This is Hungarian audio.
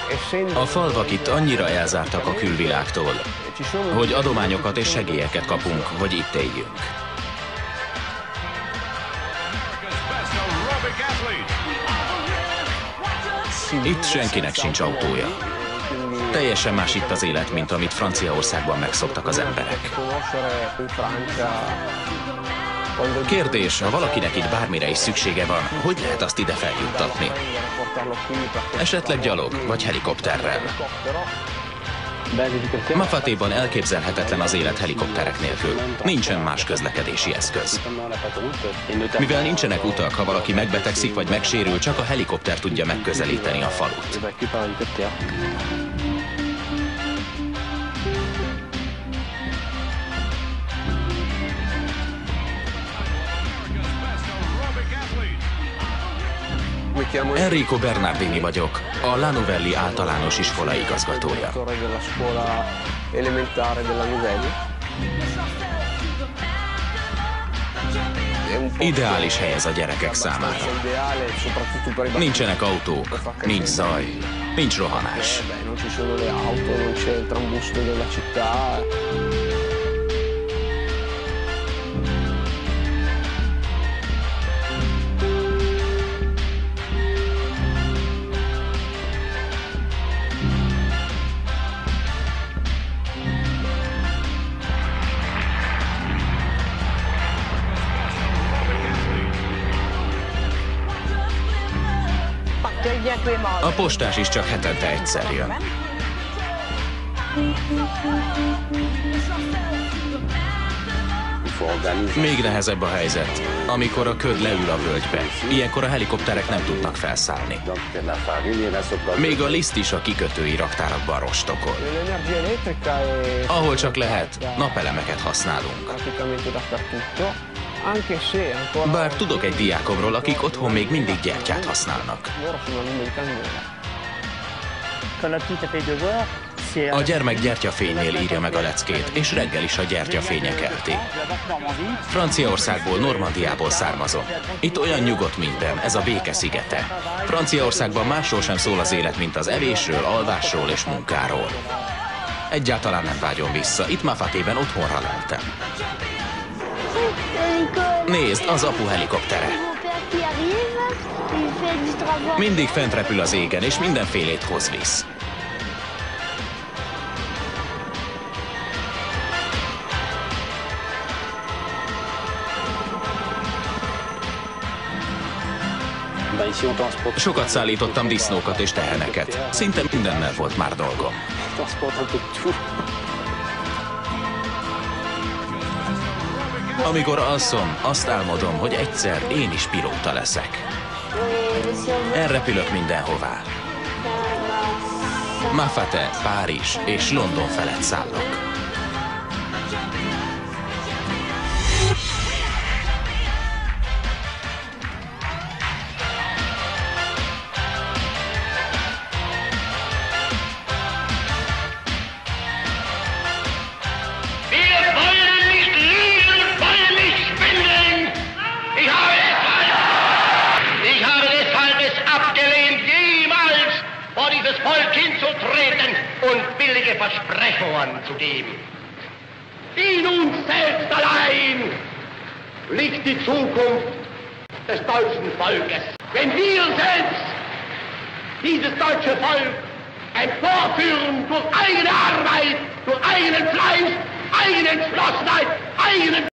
A falvak itt annyira elzártak a külvilágtól, hogy adományokat és segélyeket kapunk, hogy itt éljünk. Itt senkinek sincs autója. Teljesen más itt az élet, mint amit Franciaországban megszoktak az emberek. Kérdés, ha valakinek itt bármire is szüksége van, hogy lehet azt ide feljuttatni? Esetleg gyalog, vagy helikopterrel. Mafatéban elképzelhetetlen az élet helikopterek nélkül. Nincsen más közlekedési eszköz. Mivel nincsenek utak, ha valaki megbetegszik vagy megsérül, csak a helikopter tudja megközelíteni a falut. Enrico Bernardini vagyok, a La Novelli általános iskola igazgatója. Ideális hely ez a gyerekek számára. Nincsenek autók, nincs zaj, nincs rohanás. A postás is csak hetente egyszer jön. Még nehezebb a helyzet, amikor a köd leül a völgybe. Ilyenkor a helikopterek nem tudnak felszállni. Még a liszt is a kikötői raktárakban rostokol. Ahol csak lehet, napelemeket használunk. Bár tudok egy diákomról, akik otthon még mindig gyertyát használnak. A gyermek gyertyafénynél írja meg a leckét, és reggel is a gyertyafénye kelti. Franciaországból, Normandiából származom. Itt olyan nyugodt minden, ez a béke szigete. Franciaországban másról sem szól az élet, mint az evésről, alvásról és munkáról. Egyáltalán nem vágyom vissza, itt Mafatében otthonra leltem. Nézd, az apu helikoptere. Mindig fent repül az égen, és mindenfélét hoz-visz. Sokat szállítottam disznókat és teheneket. Szinte mindennel volt már dolgom. Amikor alszom, azt álmodom, hogy egyszer én is pilóta leszek. Elrepülök mindenhová. Mafate, Párizs és London felett szállok. Versprechungen zu geben. In uns selbst allein liegt die Zukunft des deutschen Volkes. Wenn wir selbst dieses deutsche Volk emporführen durch eigene Arbeit, durch eigenen Fleiß, eigene Entschlossenheit, eigenen